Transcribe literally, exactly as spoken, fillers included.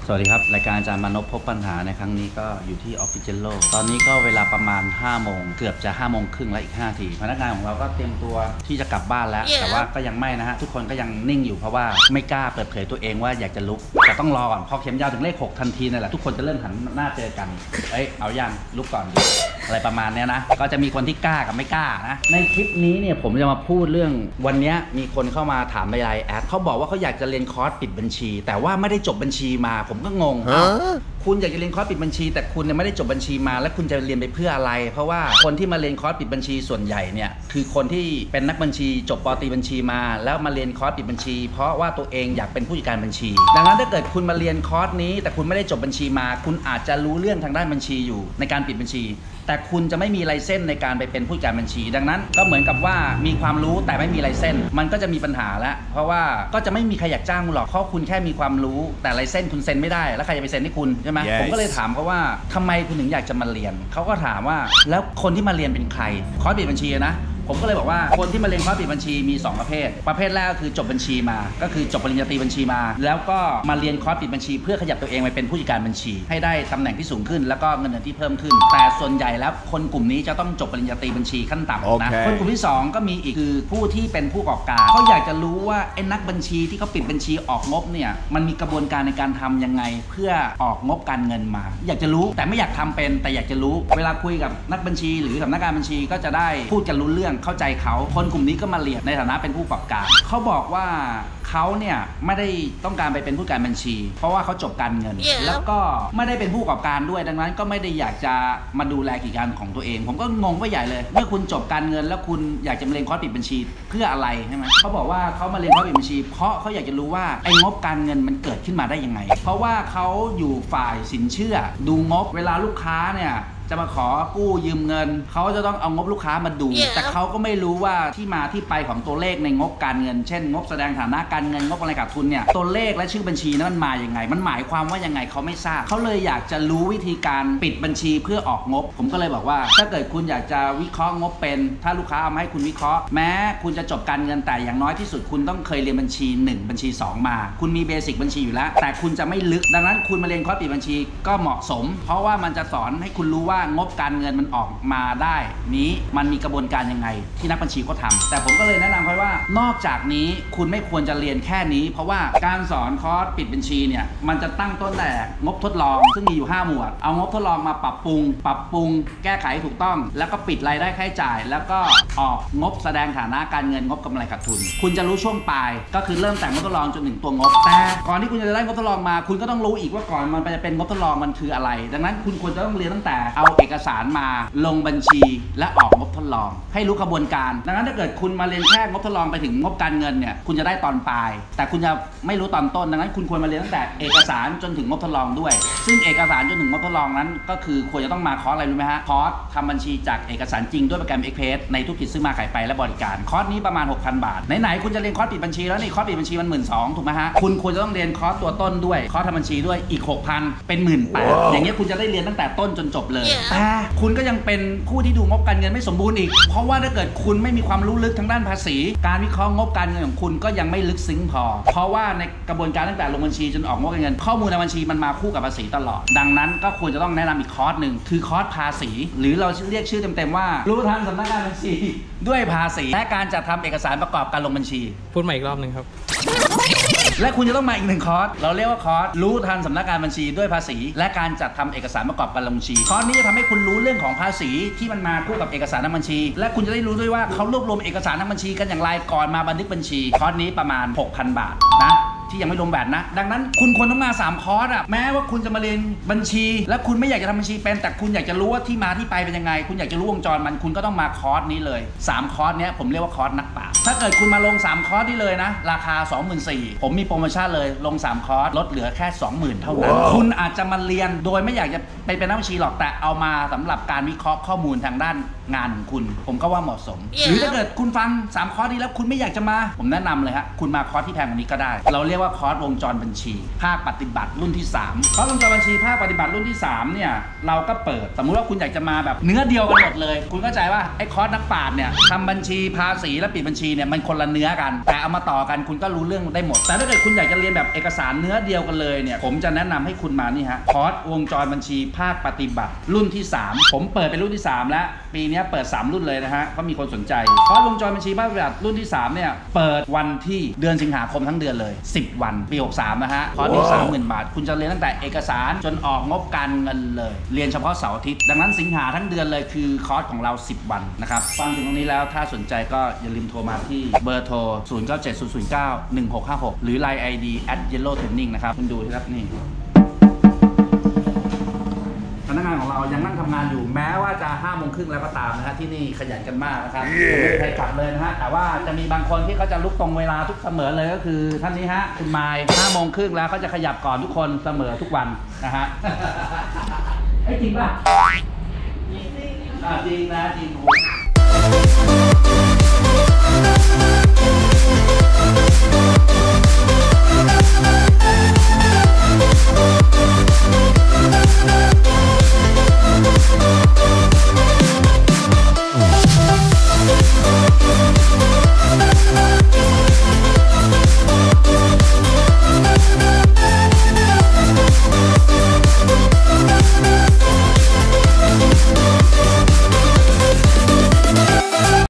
สวัสดีครับรายการอาจารย์มานพพบปัญหาในครั้งนี้ก็อยู่ที่ออฟฟิศเจโลตอนนี้ก็เวลาประมาณห้าโมงเกือบจะห้าโมงครึ่งแล้วอีกห้าทีพนักงานของเราก็เตรียมตัวที่จะกลับบ้านแล้ว yeah. แต่ว่าก็ยังไม่นะฮะทุกคนก็ยังนิ่งอยู่เพราะว่าไม่กล้าเปิดเผยตัวเองว่าอยากจะลุกแต่ต้องรอก่อนพอเข็มยาวถึงเลขหกทันทีนั่นแหละทุกคนจะเริ่มหันหน้าเจอกันเอ้ยเอายังลุกก่อนอะไรประมาณนี้นะก็จะมีคนที่กล้ากับไม่กล้านะในคลิปนี้เนี่ยผมจะมาพูดเรื่องวันนี้มีคนเข้ามาถามในไลน์แอดเขาบอกว่าเขาอยากจะเรียนคอร์สปิดบัญชีแต่ว่าไม่ได้จบบัญชีมาผมก็งงคุณอยากจะเรียนคอร์สปิดบัญชีแต่คุณเนี่ยไม่ได้จบบัญชีมาแล้วคุณจะเรียนไปเพื่ออะไรเพราะว่าคนที่มาเรียนคอร์สปิดบัญชีส่วนใหญ่เนี่ยคือคนที่เป็นนักบัญชีจบป.ตรีบัญชีมาแล้วมาเรียนคอร์สปิดบัญชีเพราะว่าตัวเองอยากเป็นผู้จัดการบัญชีดังนั้นถ้าเกิดคุณมาเรียนคอร์สนี้แต่คุณไม่ได้จบบัญชีมาคุณอาจจะรู้เรื่องทางด้านบัญชีอยู่ในการปิดบัญชีแต่คุณจะไม่มีไลเซนส์ในการไปเป็นผู้จัดการบัญชีดังนั้นก็เหมือนกับว่ามีความรู้แต่ไม่มีไลเซนส์มันก็จะมีปัญหาแล้วเพราะว่าก็จะไม่มีใครอยากจ้างคุณหรอกเพราะคุณแค่มีความรู้แต่ไลเซนส์คุณเซ็นไม่ได้แล้วใครจะไปเซ็นให้คุณใช่ไหม yes. ผมก็เลยถามเขาว่าทำไมคุณถึงอยากจะมาเรียนเขาก็ถามว่าแล้วคนที่มาเรียนเป็นใครคอร์สปิดบัญชีนะผมก็เลยบอกว่าคนที่มาเรียนคอร์สปิดบัญชีมีสองประเภทประเภทแรกก็คือจบบัญชีมาก็คือจบปริญญาตรีบัญชีมาแล้วก็มาเรียนคอร์สปิดบัญชีเพื่อขยับตัวเองไปเป็นผู้จัดการบัญชีให้ได้ตำแหน่งที่สูงขึ้นแล้วก็เงินเดือนที่เพิ่มขึ้นแต่ส่วนใหญ่แล้วคนกลุ่มนี้จะต้องจบปริญญาตรีบัญชีขั้นต่ำ okay. นะคนกลุ่มที่สองก็มีอีกคือผู้ที่เป็นผู้ประกอบการเขาอยากจะรู้ว่าไอ้นักบัญชีที่เขาปิดบัญชีออกงบเนี่ยมันมีกระบวนการในการทำยังไงเพื่อออกงบการเงินมาอยากจะรู้แต่ไม่อยากทำเป็นแต่อยากจะรู้เวลาคุยกับนักบัญชีหรือสำนักงานบัญชีก็จะได้พูดกันรู้เรื่องเข้าใจเขาคนกลุ่มนี้ก็มาเรียนในฐานะเป็นผู้ประกอบการเขาบอกว่าเขาเนี่ยไม่ได้ต้องการไปเป็นผู้การบัญชีเพราะว่าเขาจบการเงิน yeah. แล้วก็ไม่ได้เป็นผู้ประกอบการด้วยดังนั้นก็ไม่ได้อยากจะมาดูแลกิจการของตัวเองผมก็งงไปใหญ่เลยเมื่อคุณจบการเงินแล้วคุณอยากจะมาเรียนคอร์สปิดบัญชีเพื่ออะไรใช่ไหมเขาบอกว่าเขามาเรียนคอร์สปิดบัญชีเพราะเขาอยากจะรู้ว่าไอ้งบการเงินมันเกิดขึ้นมาได้ยังไงเพราะว่าเขาอยู่ฝ่ายสินเชื่อดูงบเวลาลูกค้าเนี่ยจะมาขอกู้ยืมเงินเขาจะต้องเอางบลูกค้ามาดู yeah. แต่เขาก็ไม่รู้ว่าที่มาที่ไปของตัวเลขในงบการเงินเช่นงบแสดงฐานะการเงินงบอะไรขาดทุนเนี่ยตัวเลขและชื่อบัญชีนั้นมันมาอย่างไงมันหมายความว่ายังไงเขาไม่ทราบเขาเลยอยากจะรู้วิธีการปิดบัญชีเพื่อออกงบผมก็เลยบอกว่าถ้าเกิดคุณอยากจะวิเคราะห์งบเป็นถ้าลูกค้าเอามาให้คุณวิเคราะห์แม้คุณจะจบการเงินแต่อย่างน้อยที่สุดคุณต้องเคยเรียนบัญชีหนึ่งบัญชีสองมาคุณมีเบสิกบัญชีอยู่แล้วแต่คุณจะไม่ลึกดังนั้นคุณมาเรียนคอร์สปิดบัญชีก็เหมาะสมเพราะว่ามันจะสอนให้คุณรู้ว่างบการเงินมันออกมาได้นี้มันมีกระบวนการยังไงที่นักบัญชีเขาทำแต่ผมก็เลยแนะนำเขาว่านอกจากนี้คุณไม่ควรจะเรียนแค่นี้เพราะว่าการสอนคอร์สปิดบัญชีเนี่ยมันจะตั้งต้นแต่งบทดลองซึ่งมีอยู่ห้าหมวดเอางบทดลองมาปรับปรุงปรับปรุงแก้ไขถูกต้องแล้วก็ปิดรายได้ค่าใช้จ่ายแล้วก็ออกงบแสดงฐานะการเงินงบกำไรขาดทุนคุณจะรู้ช่วงปลายก็คือเริ่มแต่งงบทดลองจนถึงตัวงบแต่ก่อนที่คุณจะได้งบทดลองมาคุณก็ต้องรู้อีกว่าก่อนมันจะเป็นงบทดลองมันคืออะไรดังนั้นคุณควรจะต้องเรียนตั้งแต่เอาเอกสารมาลงบัญชีและออกงบทดลองให้รู้กระบวนการดังนั้นถ้าเกิดคุณมาเรียนแค่งบทดลองไปถึงงบการเงินเนี่ยคุณจะได้ตอนปลายแต่คุณจะไม่รู้ตอนต้นดังนั้นคุณควรมาเรียนตั้งแต่เอกสารจนถึงงบทดลองด้วยซึ่งเอกสารจนถึงงบทดลองนั้นก็คือควรจะต้องมาคอร์สอะไรรู้ไหมฮะคอร์สทำบัญชีจากเอกสารจริงด้วยโปรแกรม Express ในธุรกิจซื้อมาขายไปและบริการคอร์สนี้ประมาณ หกพัน บาทไหนๆคุณจะเรียนคอร์สปิดบัญชีแล้วนี่คอร์สปิดบัญชีมัน หนึ่งหมื่นสองพัน ถูกไหมฮะคุณควรจะต้องเรียนคอร์สตัวต้นด้วยคอร์สทำบัญชีด้วยอีก หกพัน เป็น หนึ่งหมื่นแปดพัน อย่างเงี้ยคุณจะได้เรียนตั้งแต่ต้นจนจบเลยแต่คุณก็ยังเป็นผู้ที่ดูงบการเงินไม่สมบูรณ์อีกเพราะว่าถ้าเกิดคุณไม่มีความรู้ลึกทางด้านภาษีการวิเคราะห์งบการเงินของคุณก็ยังไม่ลึกซึ้งพอเพราะว่าในกระบวนการตั้งแต่ลงบัญชีจนออกงบการเงินข้อมูลในบัญชีมันมาคู่กับภาษีตลอดดังนั้นก็ควรจะต้องแนะนำอีกคอร์สหนึ่งคือคอร์สภาษีหรือเราเรียกชื่อเต็มๆว่ารู้ทันสำนักงานบัญชีด้วยภาษีและการจัดทำเอกสารประกอบการลงบัญชีพูดใหม่อีกรอบหนึ่งครับและคุณจะต้องมาอีกหนึ่งคอร์สเราเรียกว่าคอร์สรู้ทันสำนักงานบัญชีด้วยภาษีและการจัดทำเอกสารประกอบการลงบัญชีคอร์สนี้จะทำให้คุณรู้เรื่องของภาษีที่มันมาคู่กับเอกสารทางบัญชีและคุณจะได้รู้ด้วยว่าเขารวบรวมเอกสารทางบัญชีกันอย่างไรก่อนมาบันทึกบัญชีคอร์สนี้ประมาณ หกพัน บาทนะที่ยังไม่รวมแบตนะดังนั้นคุณควรต้องมาสามคอร์สอะแม้ว่าคุณจะมาเรียนบัญชีและคุณไม่อยากจะทำบัญชีเป็นแต่คุณอยากจะรู้ว่าที่มาที่ไปเป็นยังไงคุณอยากจะรู้วงจรมันคุณก็ต้องมาคอร์สนี้เลยสามคอร์สเนี้ยผมเรียกว่าคอร์สนักปราชญ์ถ้าเกิดคุณมาลงสามคอร์สนี้เลยนะราคา สองหมื่นสี่พัน ผมมีโปรโมชั่นเลยลงสามคอร์สลดเหลือแค่ สองหมื่น เท่านั้น wow. คุณอาจจะมาเรียนโดยไม่อยากจะไปเป็นนักบัญชีหรอกแต่เอามาสำหรับการวิเคราะห์ข้อมูลทางด้านงานของคุณผมก็ว่าเหมาะสม yeah. หรือถ้าเกิดคุณฟังสามคอร์สนี้แล้วคุณไม่อยากจะมาผมแนะนำเลยฮะคุณมาคอร์สที่แพงกว่านี้ก็ได้เราเรียกยกว่าคอร์สวงจรบัญชีภาคปฏิบัติรุ่นที่สามคอร์สวงจรบัญชีภาคปฏิบัติรุ่นที่สามเนี่ยเราก็เปิดสมมุติว่าคุณอยากจะมาแบบเนื้อเดียวกันหมดเลยคุณเข้าใจว่าไอ้คอร์สนักปราชญ์เนี่ยทำบัญชีภาษีและปิดบัญชีเนี่ยมันคนละเนื้อกันแต่เอามาต่อกันคุณก็รู้เรื่องได้หมดแต่ถ้าเกิดคุณอยากจะเรียนแบบเอกสารเนื้อเดียวกันเลยเนี่ยผมจะแนะนำให้คุณมานี่ฮะคอร์สวงจรบัญชีภาคปฏิบัติรุ่นที่สามผมเปิดเป็นรุ่นที่สามแล้วปีนี้เปิดสามรุ่นเลยนะฮะก็มีคนสนใจคอร์สวงจรบัญชีภาคปฏิบัติรุ่นที่สามเนี่ยเปิดวันที่เดือนสิงหาคมทั้งเดือนเลยสิบวันปีหกสามนะฮะคอร์สนี้ สามหมื่น บาทคุณจะเรียนตั้งแต่เอกสารจนออกงบการเงินเลยเรียนเฉพาะเสาร์อาทิตย์ดังนั้นสิงหาทั้งเดือนเลยคือคอร์สของเราสิบวันนะครับฟังถึงตรงนี้แล้วถ้าสนใจก็อย่าลืมโทรมาที่เบอร์โทรศูนย์ เก้า เจ็ด ศูนย์ ศูนย์ เก้า หนึ่ง หก ห้า หกหรือ ไลน์ ไอ ดี แอท เยลโล่ เทรนนิ่ง นะครับคุณดูที่ครับนี่พนักงานของเรายังนั่งทำงานอยู่แม้ว่าจะห้าโมงครึ่งแล้วก็ตามนะฮะที่นี่ขยันกันมากนะครับไม่เคยกลับเลยนะฮะแต่ว่าจะมีบางคนที่เขาจะลุกตรงเวลาทุกเสมอเลยก็คือท่านนี้ฮะคุณไมค์ห้าโมงครึ่งแล้วเขาจะขยับก่อนทุกคนเสมอทุกวันนะฮะไอ้จริงป่ะจริงนะจริง